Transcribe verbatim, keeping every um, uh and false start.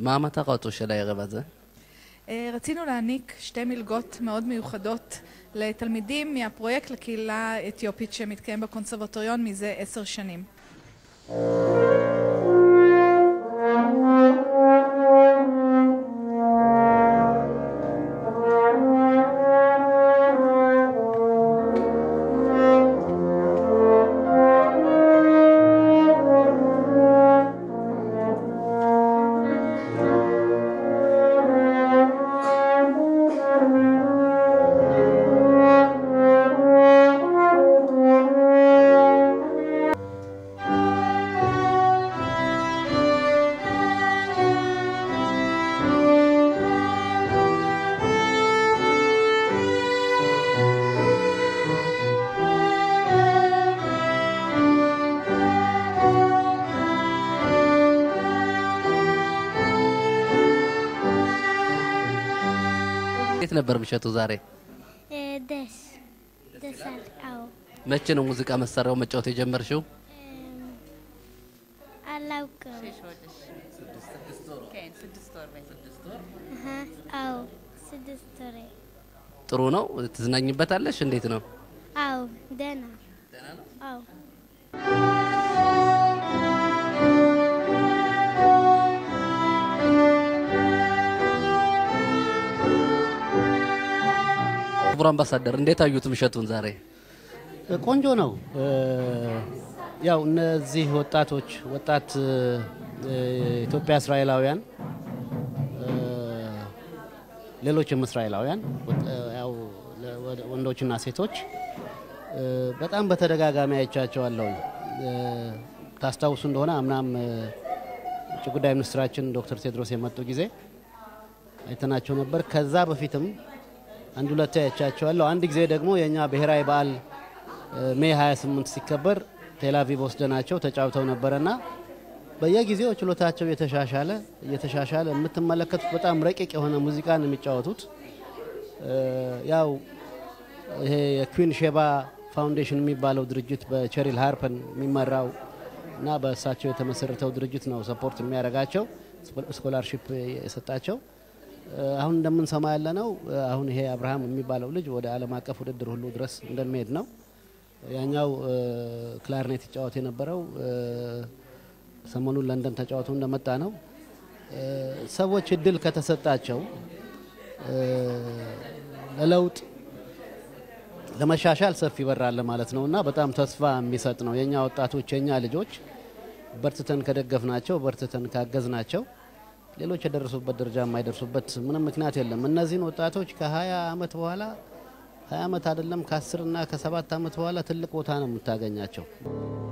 מה המטרות של הערב הזה? רצינו להעניק שתי מלגות מאוד מיוחדות לתלמידים מהפרויקט לקהילה האתיופית שמתקיים בקונסרבטוריון מזה עשר שנים. كيف نبر بشتو زاري؟ دس دس أو ما تشنو موسيقى مسرة وما تشوتي جمر شو؟ ألاوكم كاين سدستور ها أو سدستوري ጥሩ ነው ትዝናኝበታለሽ እንዴት ነው? أو دنا ደህና ነው? أو ክቡር አምባሳደር እንዴት አዩት ምሽቱን ዛሬ? ቆንጆ ነው። ያው እነዚህ ወጣቶች ወጣት ኢትዮጵያ እስራኤላውያን ሌሎችም እስራኤላውያን ያው ወንዶችና ሴቶች በጣም በተደጋጋሚ አይቻቸዋለሁ። ታስታውሱ እንደሆነ አምናም ውጭ ጉዳይ ሚኒስትራችን ዶክተር ቴድሮስ የመጡ ጊዜ አይተናቸው ነበር። ከዛ በፊትም አንድ ሁለት አይቻቸዋለሁ። አንድ ጊዜ ደግሞ የኛ ብሔራዊ በዓል ሜይ ሃያ ስምንት ሲከበር ቴል አቪቭ ወስደናቸው ተጫውተው ነበርና በየጊዜው ችሎታቸው የተሻሻለ የተሻሻለ የምትመለከቱት በጣም ረቂቅ የሆነ ሙዚቃን የሚጫወቱት ያው ይሄ የኩዊን ሼባ ፋውንዴሽን የሚባለው ድርጅት በቸሪል ሃርፐን የሚመራው እና በእሳቸው የተመሰረተው ድርጅት ነው ሰፖርት የሚያደርጋቸው ስኮላርሺፕ የሰጣቸው። አሁን እንደምንሰማ ያለነው አሁን ይሄ አብርሃም የሚባለው ልጅ ወደ ዓለም አቀፍ ውድድር ሁሉ ድረስ እንደሚሄድ ነው። ያኛው ክላርኔት ይጫወት የነበረው ሰሞኑን ለንደን ተጫውቶ እንደመጣ ነው። ሰዎች እድል ከተሰጣቸው ለለውጥ ለመሻሻል ሰፊ በራለ ማለት ነውና በጣም ተስፋ የሚሰጥ ነው። የኛ ወጣቶች የኛ ልጆች በርትተን ከደገፍናቸው በርትተን ካገዝናቸው ሌሎች የደረሱበት ደረጃ የማይደርሱበት ምንም ምክንያት የለም። እነዚህን ወጣቶች ከ20 አመት በኋላ ሀያ አመት አይደለም ከ10 እና ከ7 አመት በኋላ ትልቅ ቦታ ነው የምታገኛቸው።